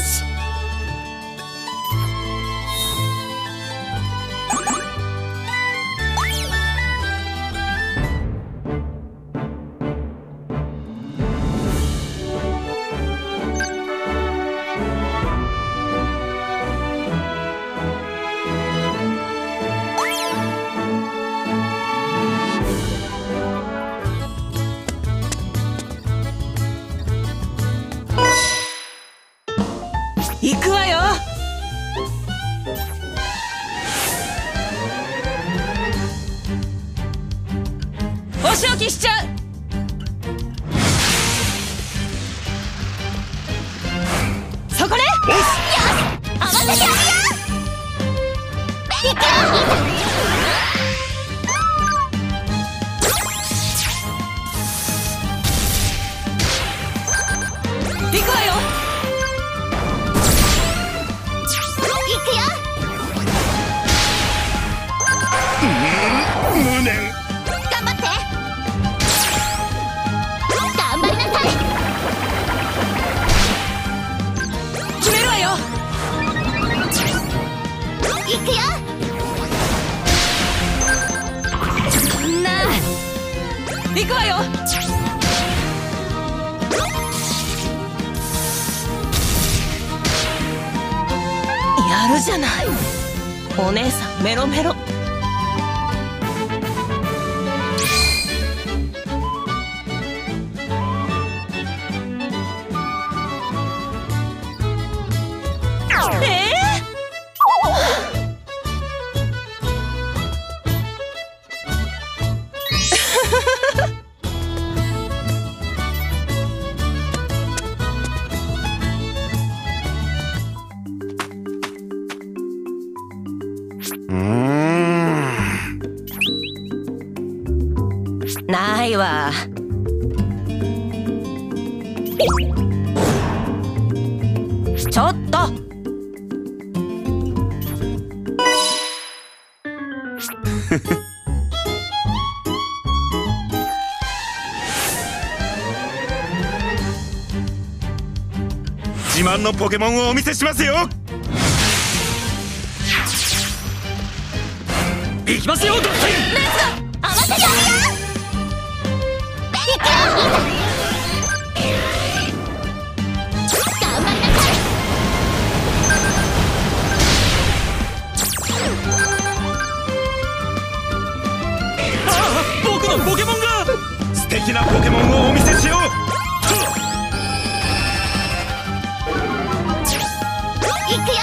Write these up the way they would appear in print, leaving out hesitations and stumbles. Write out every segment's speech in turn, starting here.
し。行くわよ。お仕置きしちゃう。そこね。よし、合わせてあげよう。行くよ。行くわよ。 無念。 頑張って。頑張りなさい。決めるわよ。行くよ。そんな。行くわよ。やるじゃない。お姉さんメロメロ。ないわ。ちょっと。 自慢のポケモンをお見せしますよ。行きますよ、ドッテン。 レッツゴー。合わせてあげよう。行くよ。頑張りなさい。 ああ、僕のポケモンが。素敵なポケモンをお見せしよう。 行くよ。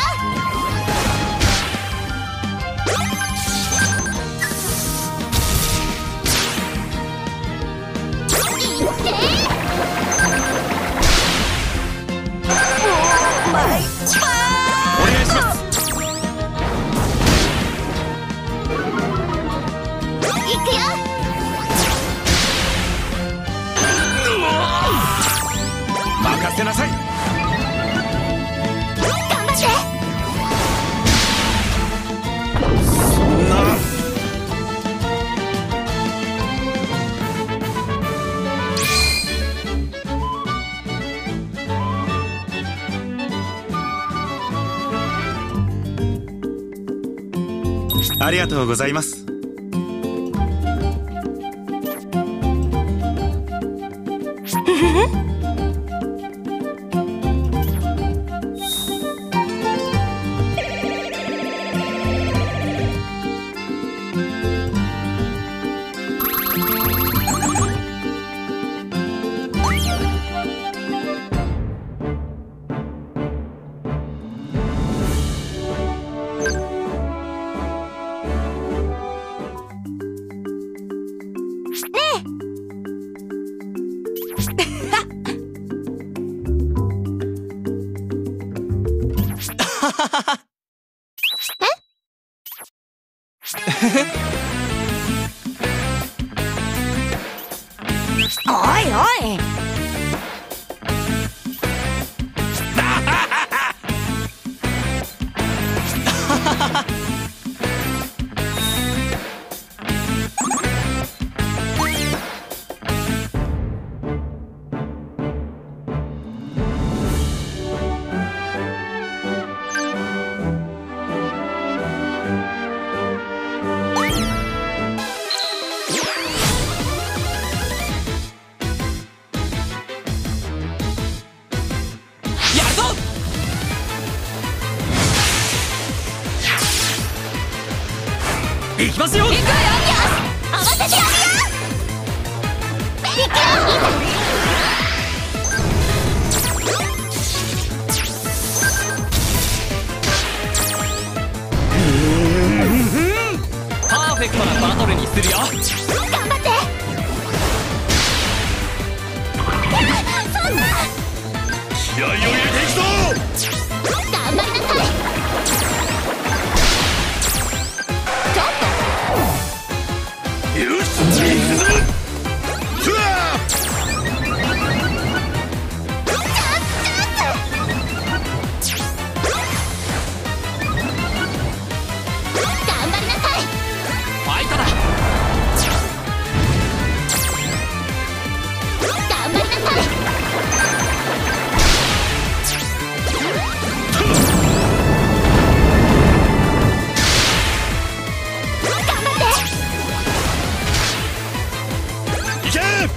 お願いします。 行くよ。 任せなさい。 頑張って。 そんな。ありがとうございます。 おいおい。 行きますよ。 行くよ。合わせてやるよ。行くよ。 パーフェクトなバトルにするよ。 頑張って。そんな気合を入れていくぞ。 頑張りなさい。ちょっよし、行くぞ。ふわ頑張りなさい。 ファイトだ。 頑張りなさい。 いけ。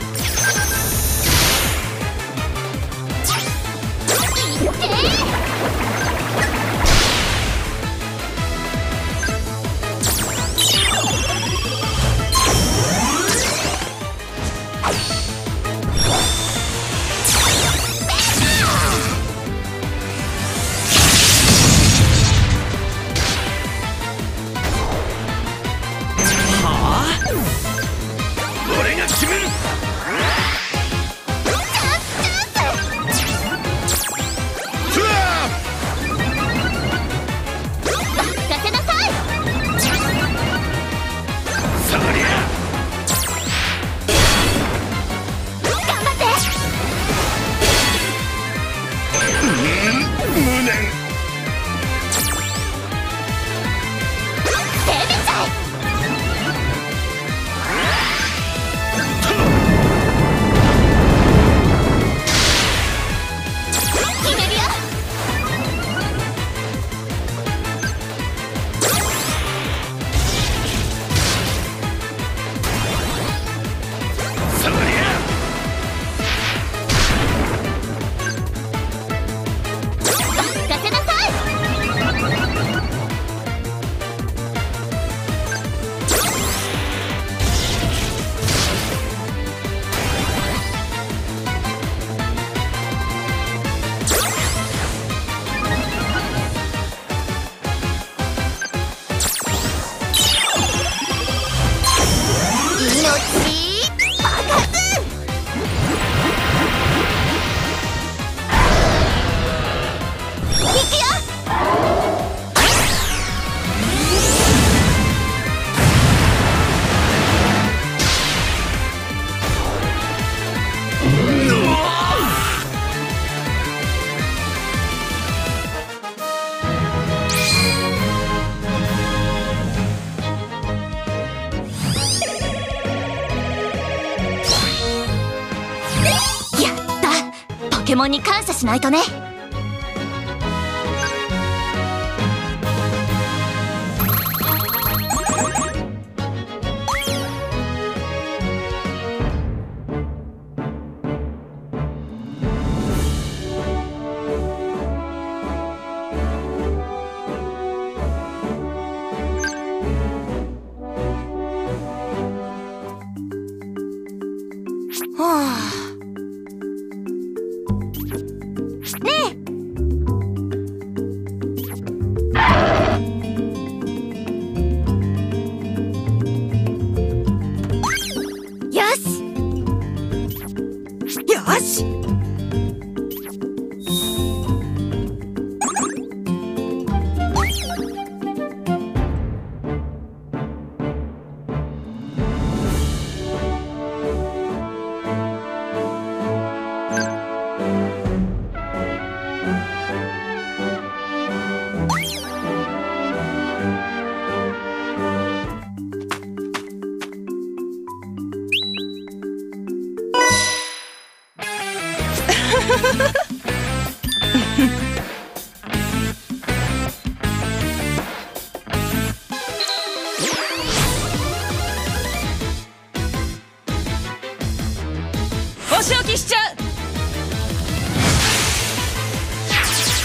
俺が決める。ふわ任せなさい。 そりゃ頑張って。 無念。 攻めちゃえ。決めるよ。 そりゃ任せなさい。命爆発。いくよ。やった。ポケモンに感謝しないとね。はあ。ねえ。よし。よし。お仕置きしちゃう。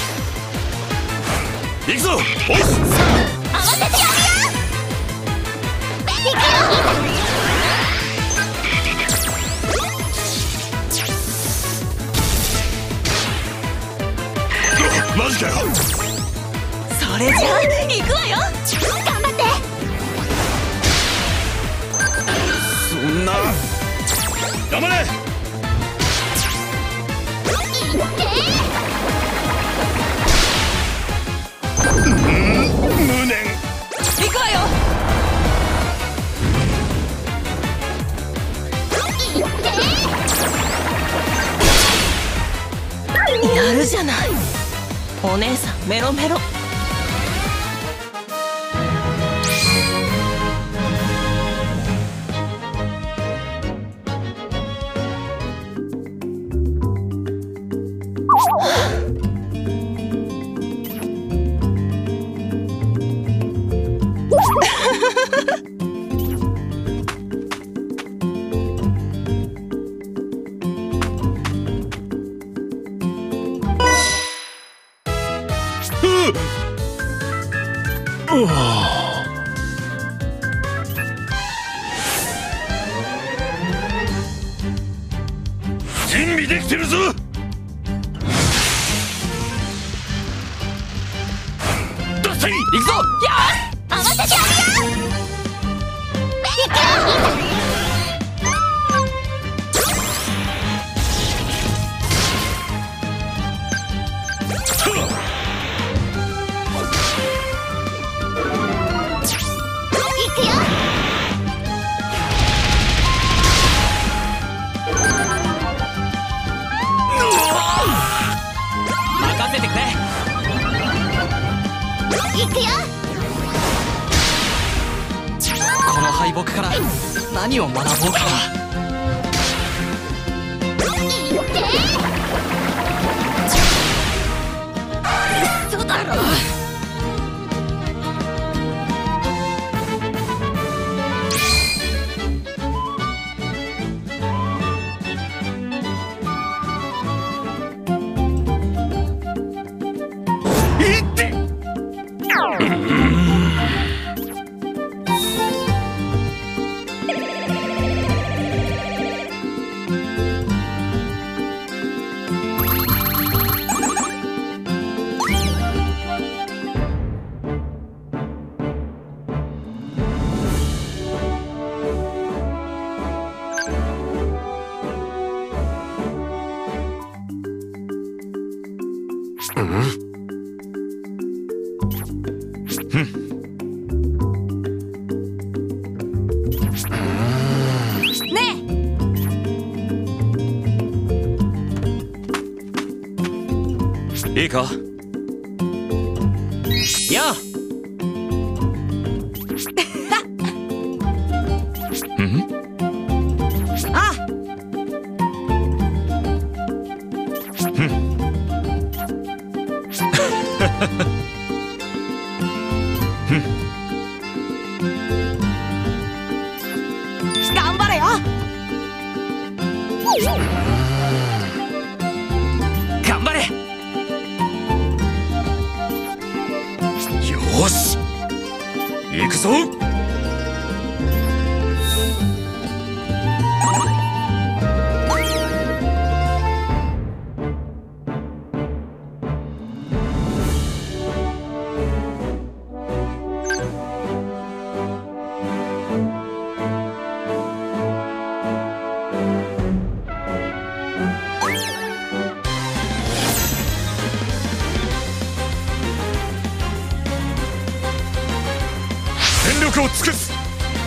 行くぞ。おいっ合わせてやるよ。 マジかよ。 それじゃあ行くわよ。頑張って。 そんな。頑張れ。無念。 行くわよ。やるじゃない。お姉さんメロメロ。 準備できてるぞ。どっさり行くぞ。 合わせてあげよう。 任せてくれ。 行くよ。 この敗北から何を学ぼうかな。 そうだろ。 いいか。 やあ。 あ。頑張れよ。 頑張れ。 よし、行くぞ。全力を尽くす。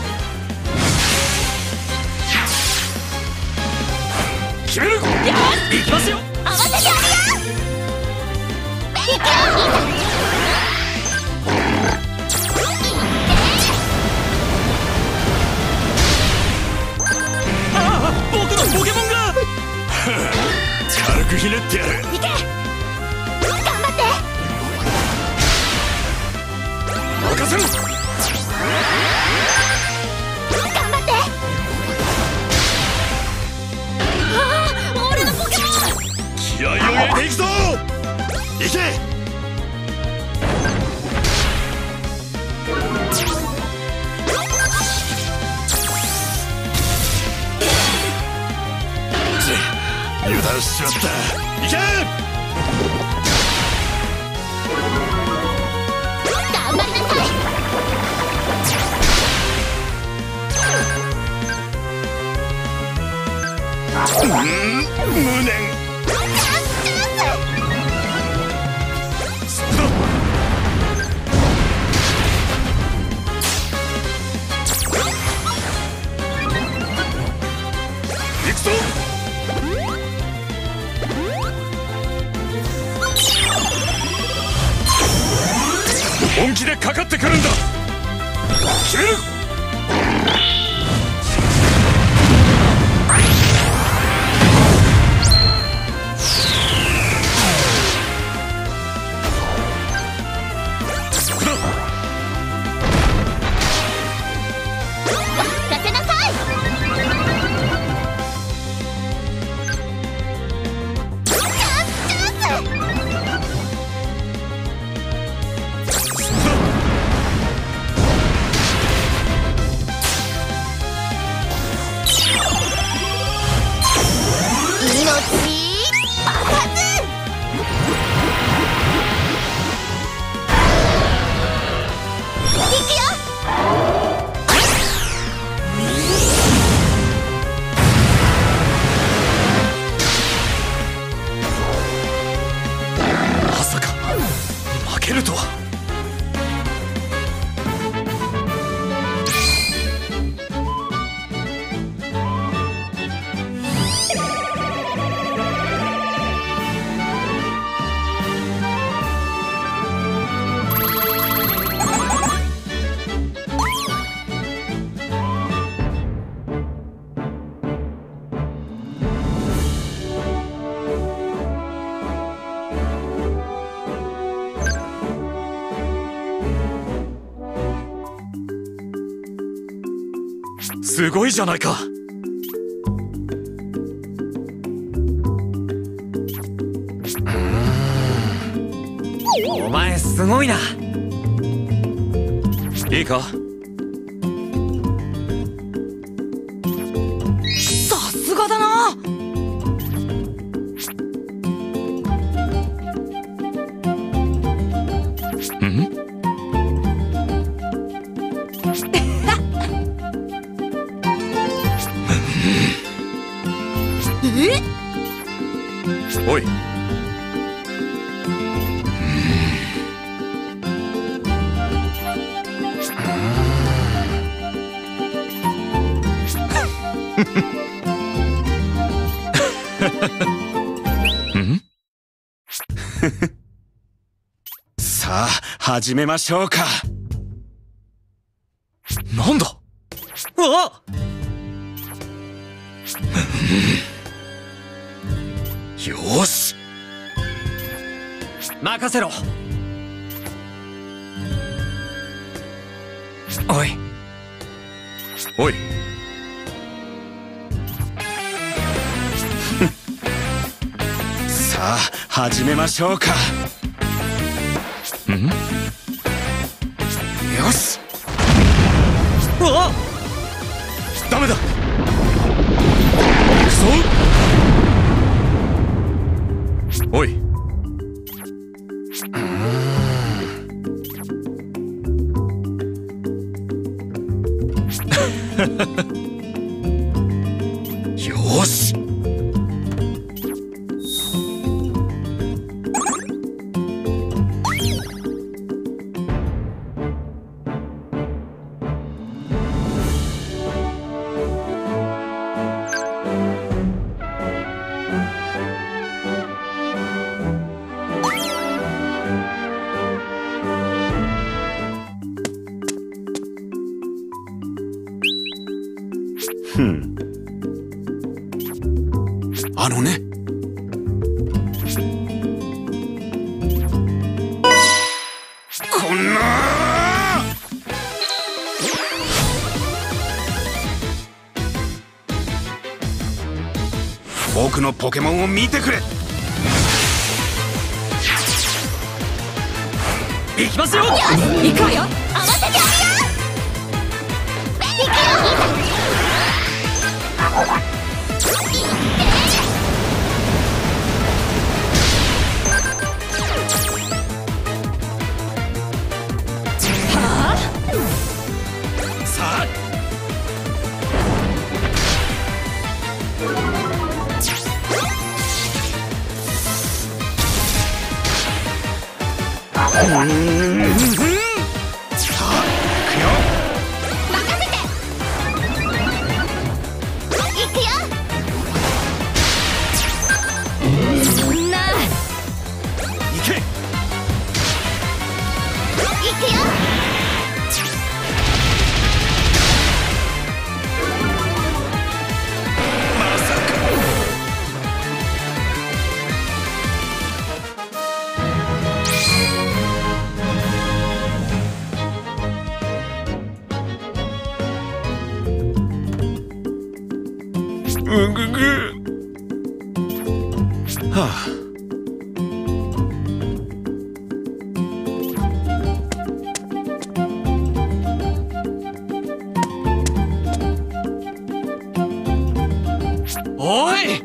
決める。行きますよ。 合わせてあげよう。行くよ。 僕のポケモンが軽くひねってやる。 行け。頑張って。 任せろ。 頑張って。俺のポケモン。 気合を入れていくぞ。行け。油断しちまった。行け。 無念。そうだ。行くぞ。本気でかかってくるんだ。決める。すごいじゃないか。 お前すごいな。 いいか。 さすがだな。 うん？おい。さあ始めましょうか。 なんだ。あっ。 よーし、 任せろ。おいおい。さあ始めましょうか。ん？よし。 あっ。 ダメだ。行くぞ。おい。よーし。あのね。こんな僕のポケモンを見てくれ。行きますよ。 よし、行くわよ。合わせてあげよう。行くよ。 さあくよ。 まさか。うぐぐ。はあ。 おい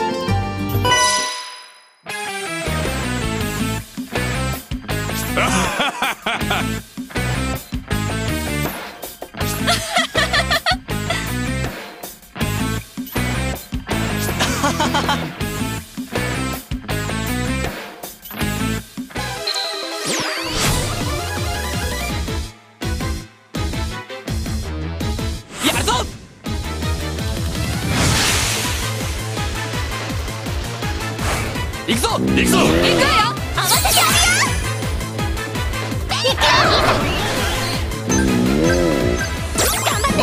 やるぞ。行くぞ行くぞ。 行くわよ。合わせてあげよう。行くよ。頑張って。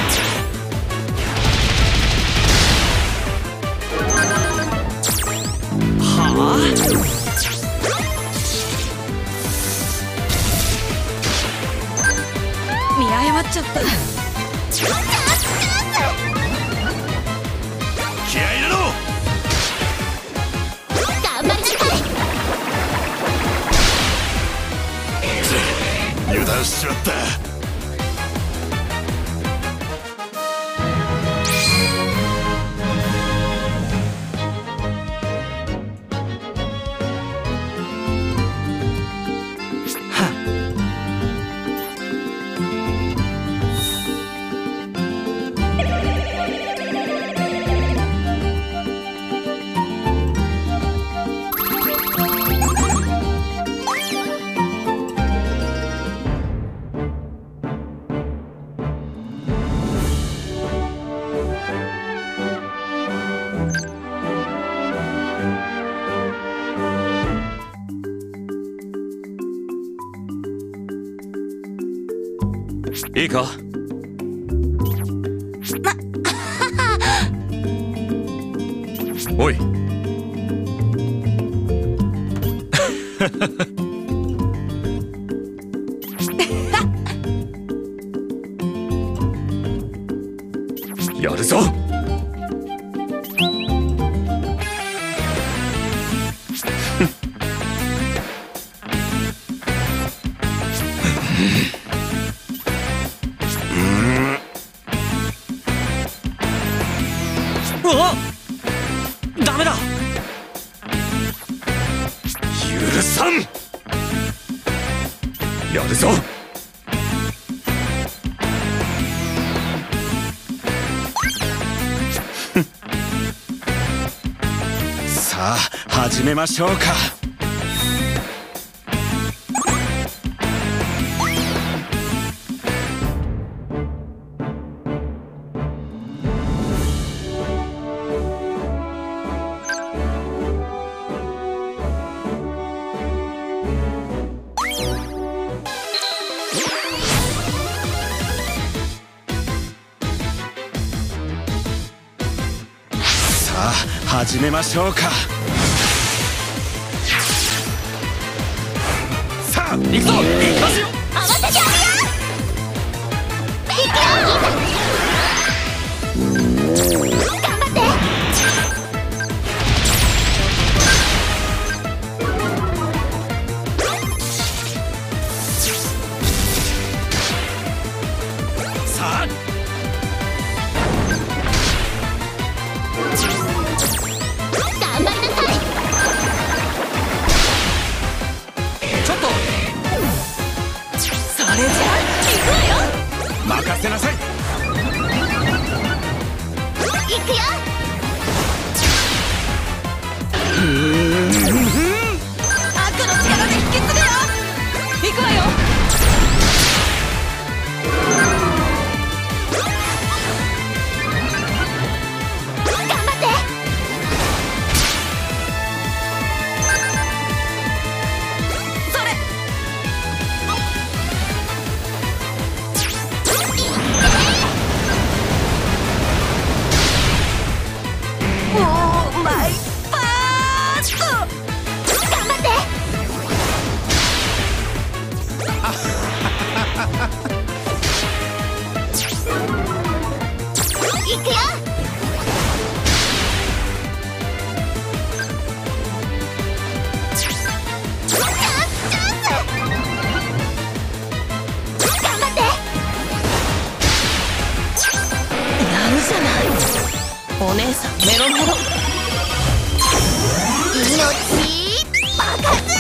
はあ。見誤っちゃった。 気合い入れろ。 頑張りなさい。 油断しちまった。いいか。おい。やるぞ。 あ、ダメだ。 許さん。やるぞ。さあ始めましょうか。始めましょうか。さあ行くぞ。行きますよ。 合わせてあげよう。行くよ。頑張って。 さあ頑張りなさい。 ちょっと。 それじゃあ行くわよ。 任せなさい。 行くよ。悪の力で引き継ぐよ。行くわよ。頑張って。それ。 お姉さんメロメロ。命爆発。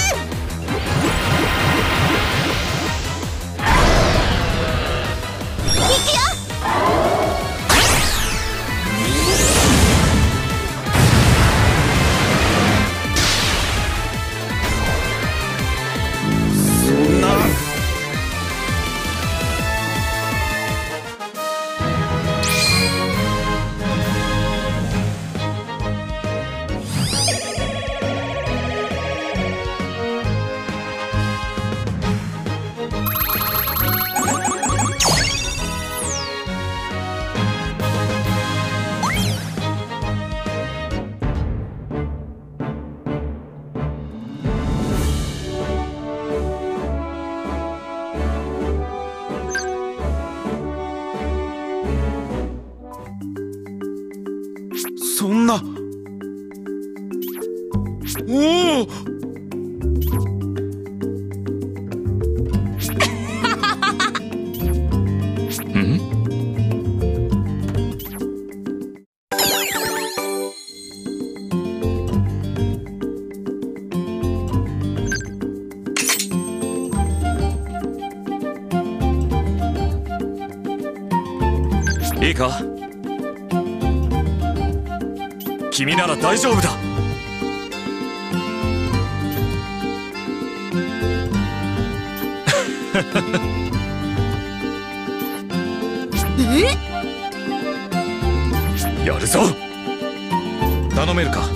いくよ。 そんな。そんな。おお。 いいか、君なら大丈夫だ。やるぞ。頼めるか。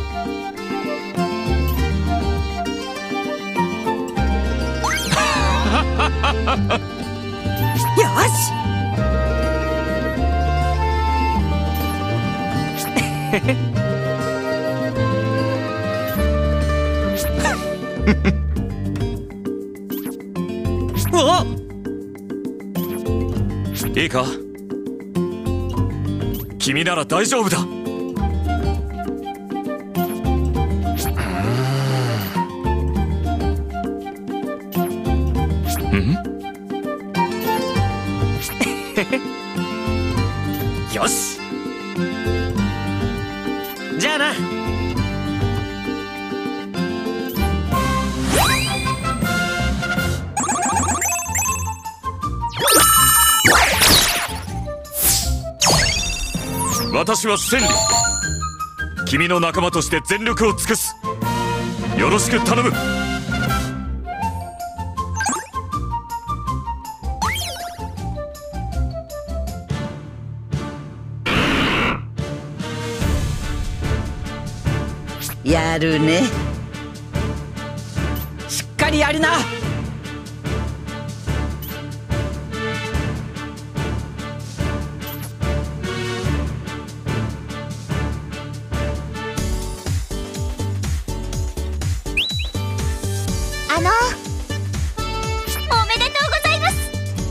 よし。 おっ、いいか、君なら大丈夫だ。よし、じゃあな。私は千里、君の仲間として全力を尽くす。よろしく頼む。 やるね。しっかりやるな。 おめでとうございます。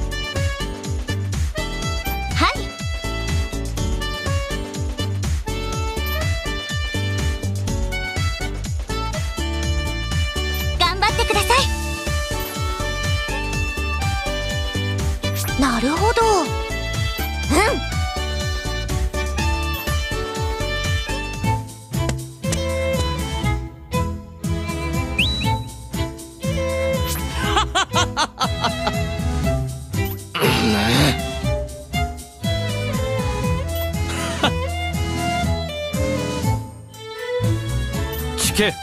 はい。頑張ってください。なるほど。 聞け。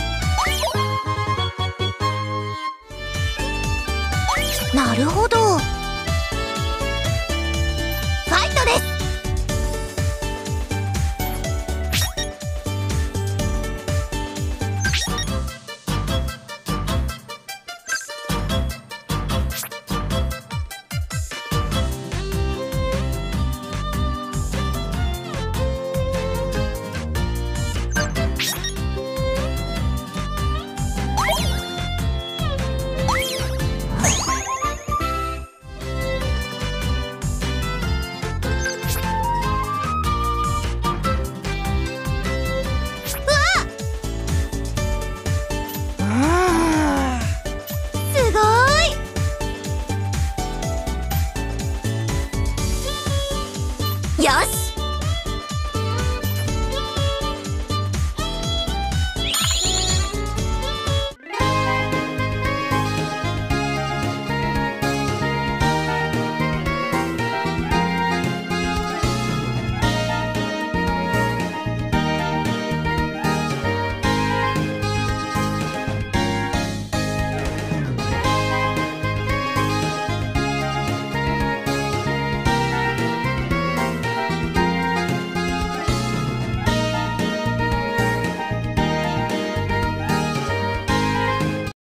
なるほど。